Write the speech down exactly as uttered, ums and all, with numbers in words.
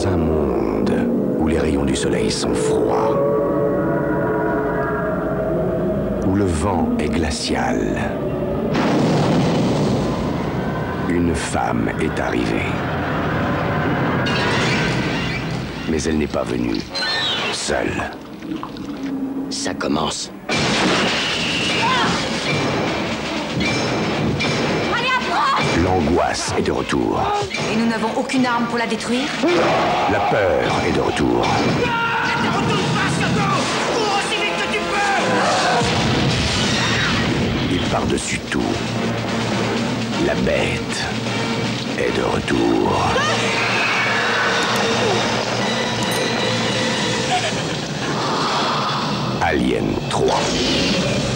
Dans un monde où les rayons du soleil sont froids, où le vent est glacial, une femme est arrivée. Mais elle n'est pas venue seule. Ça commence. Allez, approche! L'angoisse est de retour. Et nous n'avons aucune arme pour la détruire? La peur est de retour. Ne te retourne pas, surtout! Cours aussi vite que tu peux! Et par-dessus tout, la bête est de retour. Alien trois.